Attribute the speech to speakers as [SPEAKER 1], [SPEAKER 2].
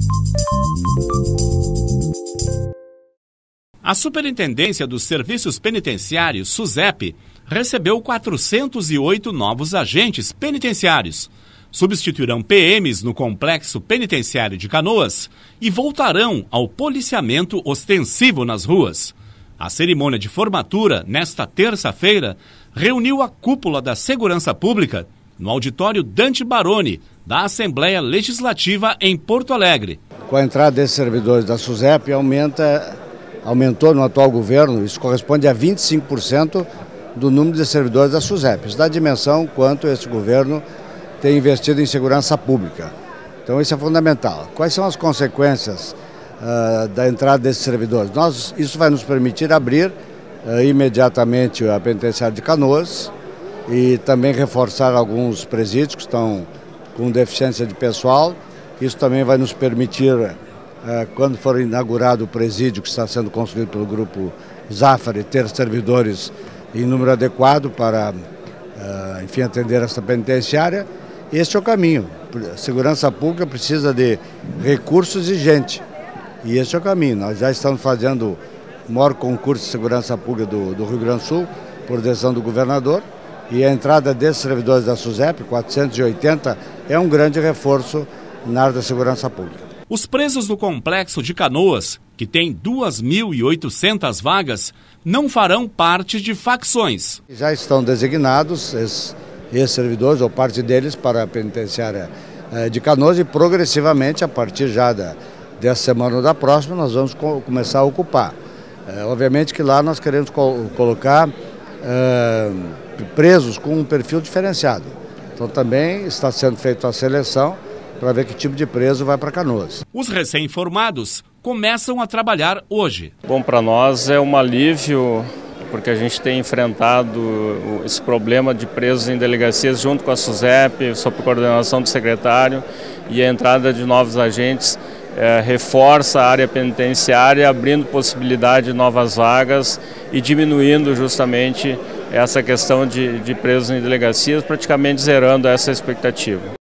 [SPEAKER 1] A Superintendência dos Serviços Penitenciários, SUSEP, recebeu 408 novos agentes penitenciários. Substituirão PMs no Complexo Penitenciário de Canoas e voltarão ao policiamento ostensivo nas ruas. A cerimônia de formatura, nesta terça-feira, reuniu a cúpula da Segurança Pública no auditório Dante Baroni, da Assembleia Legislativa em Porto Alegre.
[SPEAKER 2] Com a entrada desses servidores da SUSEP, aumentou no atual governo, isso corresponde a 25% do número de servidores da SUSEP. Isso dá dimensão quanto esse governo tem investido em segurança pública. Então isso é fundamental. Quais são as consequências da entrada desses servidores? Isso vai nos permitir abrir imediatamente a penitenciária de Canoas e também reforçar alguns presídios que estão com deficiência de pessoal. Isso também vai nos permitir, quando for inaugurado o presídio que está sendo construído pelo Grupo Zafari, ter servidores em número adequado para, enfim, atender essa penitenciária. Este é o caminho. A segurança pública precisa de recursos e gente. E este é o caminho. Nós já estamos fazendo o maior concurso de segurança pública do Rio Grande do Sul, por decisão do governador. E a entrada desses servidores da SUSEP, 480, é um grande reforço na área da segurança pública.
[SPEAKER 1] Os presos do Complexo de Canoas, que tem 2.800 vagas, não farão parte de facções.
[SPEAKER 2] Já estão designados esses servidores, ou parte deles, para a penitenciária de Canoas e progressivamente, a partir já dessa semana ou da próxima, nós vamos começar a ocupar. Obviamente que lá nós queremos colocar presos com um perfil diferenciado. Então também está sendo feita a seleção para ver que tipo de preso vai para Canoas.
[SPEAKER 1] Os recém-formados começam a trabalhar hoje.
[SPEAKER 3] Bom, para nós é um alívio, porque a gente tem enfrentado esse problema de presos em delegacias junto com a SUSEP, sob coordenação do secretário, e a entrada de novos agentes reforça a área penitenciária, abrindo possibilidade de novas vagas e diminuindo justamente essa questão de presos em delegacias, praticamente zerando essa expectativa.